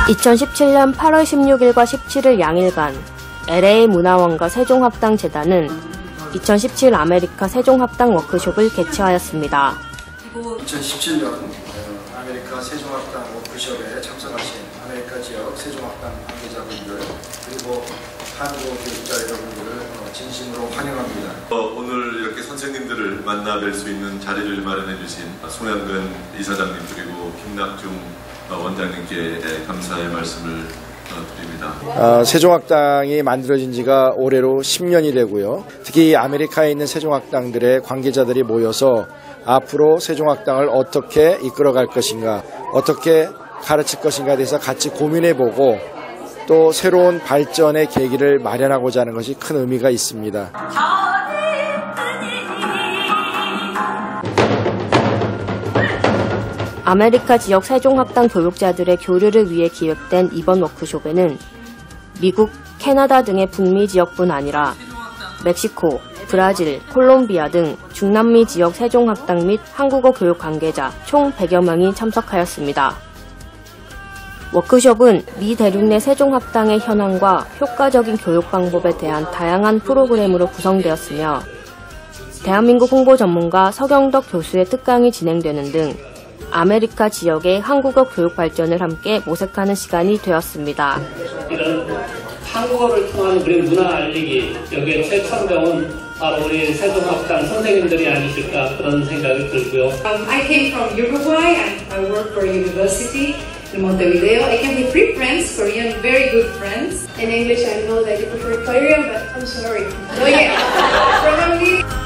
2017년 8월 16일과 17일 양일간 LA 문화원과 세종합당재단은 2017 아메리카 세종합당 워크숍을 개최하였습니다. 2017년 아메리카 세종합당 워크숍에 참석하신 아메리카 지역 세종합당 관계자분들 그리고 한국 교육자 여러분들을 진심으로 환영합니다. 오늘 이렇게 선생님들을 만나 뵐 수 있는 자리를 마련해 주신 송영근 이사장님 그리고 김낙중 원장님께 감사의 말씀을 드립니다. 세종학당이 만들어진 지가 올해로 10년이 되고요. 특히 아메리카에 있는 세종학당들의 관계자들이 모여서 앞으로 세종학당을 어떻게 이끌어갈 것인가, 어떻게 가르칠 것인가에 대해서 같이 고민해보고 또 새로운 발전의 계기를 마련하고자 하는 것이 큰 의미가 있습니다. 아메리카 지역 세종합당 교육자들의 교류를 위해 기획된 이번 워크숍에는 미국, 캐나다 등의 북미 지역뿐 아니라 멕시코, 브라질, 콜롬비아 등 중남미 지역 세종합당 및 한국어 교육 관계자 총 100여 명이 참석하였습니다. 워크숍은 미 대륙 내 세종합당의 현황과 효과적인 교육 방법에 대한 다양한 프로그램으로 구성되었으며 대한민국 홍보 전문가 서경덕 교수의 특강이 진행되는 등 아메리카 지역의 한국어 교육 발전을 함께 모색하는 시간이 되었습니다. 이런 한국어를 통한 우리 문화 알리기, 여기에 최첨병은 바로 우리 세종합당 선생님들이 아니실까 그런 생각이 들고요. I came from Uruguay and I work for a university in Montevideo. I came with 3 friends, Korean, very good friends. In English, I know that you prefer Korean, but I'm sorry. Oh yeah, probably.